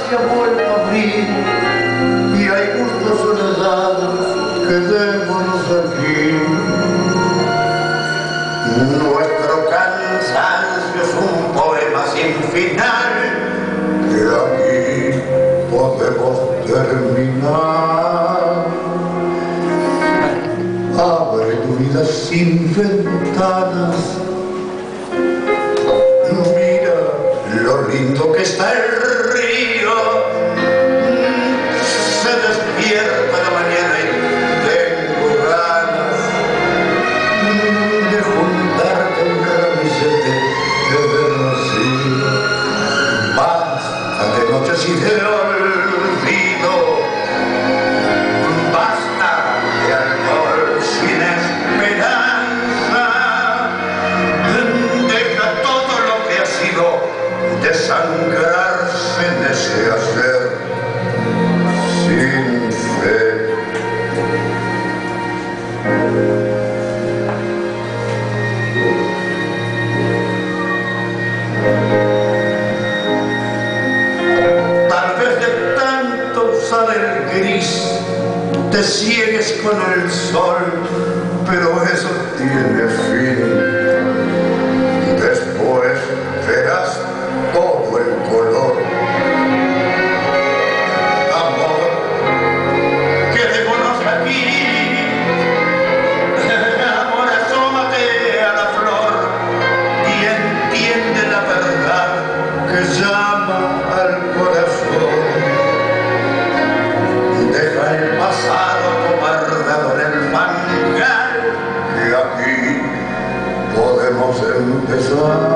se ha vuelto a abrir y hay gustos soledados, quedémonos aquí. Nuestro cansancio es un poema sin final, que aquí podemos terminar. Abre tu vida sin ventanas, mira lo lindo que está el río, se despierta la mañana y tengo ganas de juntarte un ramillete de rocío. Basta de noches y de olvido, basta de alcohol sin esperanza, deja todo lo que ha sido desangrarse en ese hacer sin fe. Tal vez de tanto usar el gris te ciegues con el sol, pero eso tiene fin. Después verás todo el color. Amor, quedémonos aquí. Amor, asómate a la flor y entiende la verdad que llama al corazón. Deja el pasado guardado en el fangal, que aquí podemos empezar.